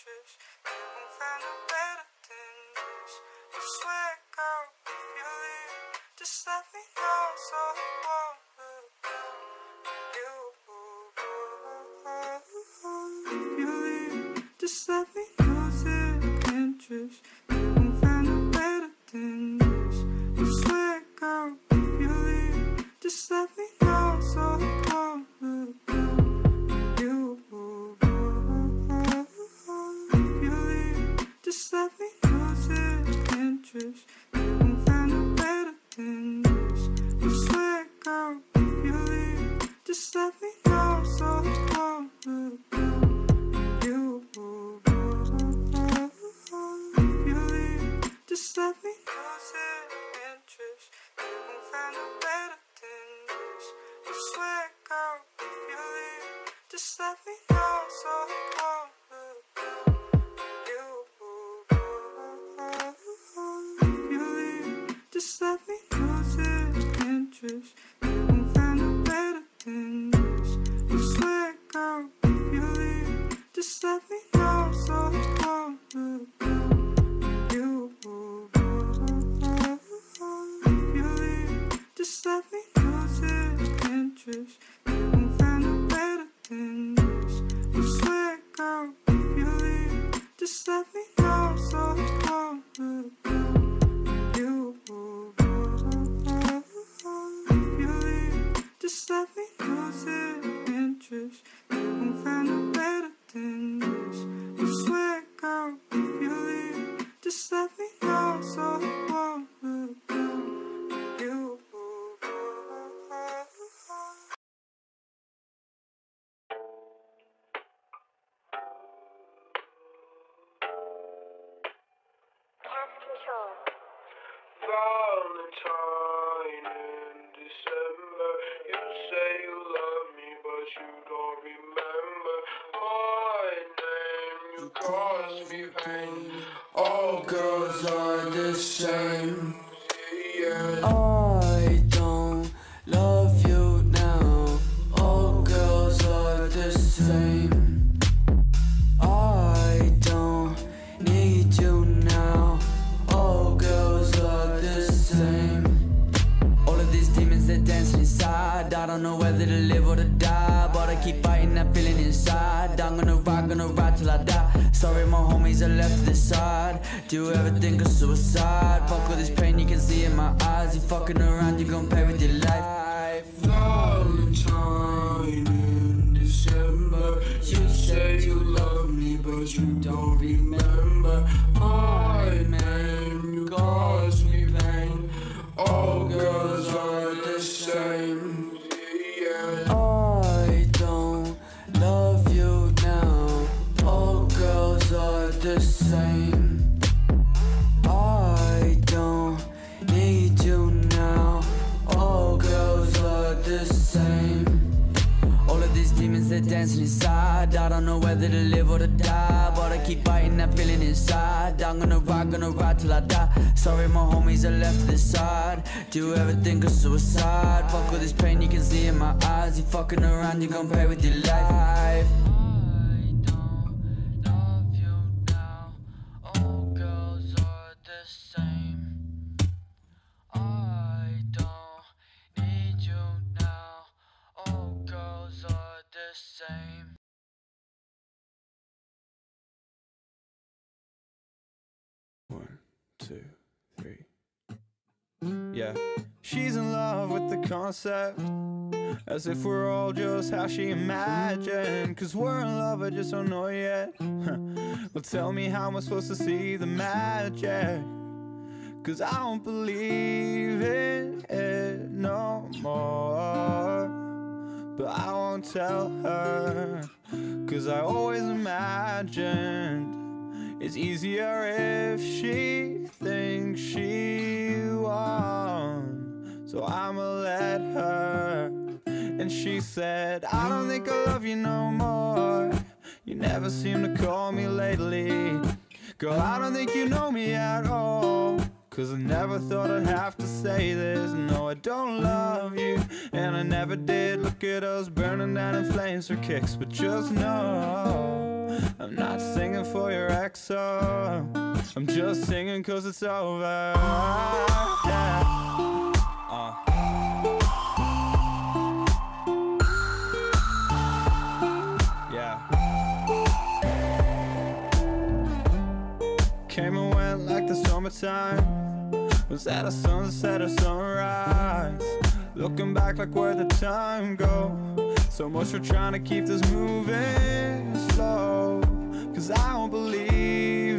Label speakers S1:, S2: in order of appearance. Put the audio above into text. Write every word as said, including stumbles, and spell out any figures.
S1: interest. You won't find no better than this. I swear, girl, if you leave, just let me know so I won't look down on you. If you leave, just let me lose the interest. You won't find no better than this. I swear, girl, if you leave, just let me know so I won't look down on you. If you leave, just let me lose the interest. You won't find no better than this. I swear, girl, if you leave, just let me know so I won't look down on you. If you leave, just let me lose the interest. You won't find no better than this. I swear, girl, if you leave, just let me know so I won't look down on you. If you leave, just let me lose the interest. You won't find no better than this. I swear, girl, if you leave, just let me know so I won't look down on you. If you leave, just let me lose the interest. You won't find no better than this. I swear, girl, if you leave, just let me know so I won't look down on you. If you leave, just let me lose the interest. You won't find no better than this. I swear, girl, if you leave, just let me know so I won't look down on you. Valentine in December, you say you love me, but you don't remember my name. You cause me pain. All girls are the same. Yeah.
S2: I don't love you now. All girls are the same. I don't need you now. All girls are the same. All of these demons, they're dancing inside. I don't know whether to live or to die, but I keep fighting that feeling inside. I'm gonna ride, gonna ride till I die. Sorry my homies, I left to the side. Do you ever think of suicide? Fuck all this pain you can see in my eyes. You fucking around, you gon' pay with your life.
S1: Valentine in December, you say you love me, but you don't remember my name. You cause me pain. All girls are the same. Yeah.
S2: I don't love you now. All girls are the same. I don't need you now. All girls are the same. All of these demons, they're dancing inside. I don't know whether to live or to die, but I keep fighting that feeling inside. I'm gonna ride, gonna ride till I die. Sorry my homies, I left to the side. Do you ever think of suicide? Fuck all this pain you can see in my eyes. You fucking around, you gon' pay with your life. I don't love you now. All girls are the same. I don't need you now. All girls are the same.
S3: One, two, three. Yeah, she's in love with the concept, as if we're all just how she imagined. Cause we're in love, I just don't know yet. Well, tell me how am I supposed to see the magic? Cause I don't believe in it no more. But I won't tell her, cause I always imagined it's easier if she thinks she won. So I'ma let her. And she said, I don't think I love you no more. You never seem to call me lately. Girl, I don't think you know me at all. Cause I never thought I'd have to say this. No, I don't love you, and I never did. Look at us burning down in flames for kicks. But just know I'm not singing for your ex, oh, I'm just singing cause it's over. Yeah. Uh. Yeah. Came and went like the summertime. Was at a sunset or sunrise. Looking back like where'd the time go? So much for trying to keep this moving slow. Cause I don't believe